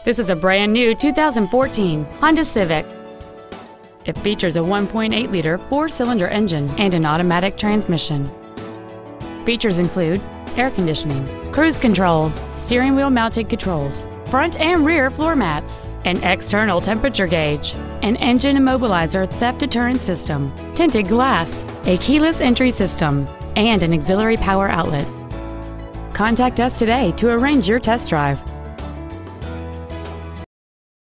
This is a brand new 2014 Honda Civic. It features a 1.8-liter four-cylinder engine and an automatic transmission. Features include air conditioning, cruise control, steering wheel mounted controls, front and rear floor mats, an external temperature gauge, an engine immobilizer theft deterrent system, tinted glass, a keyless entry system, and an auxiliary power outlet. Contact us today to arrange your test drive.